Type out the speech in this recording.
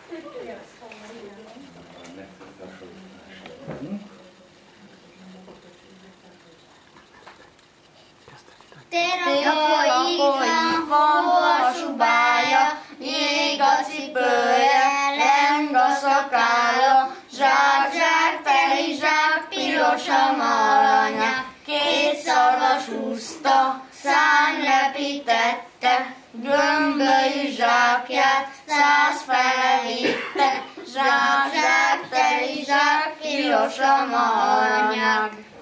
Tél a folyik van, hosszú bája, jég a cipője, leng a szakálla, zsák, zsák, teli zsák, piros a malanya, két szarvas úszta, szárny lepítette, gömbölyű zsákját 100 fele vitte, zsák, zsák, teli zsák, piros a malanyák.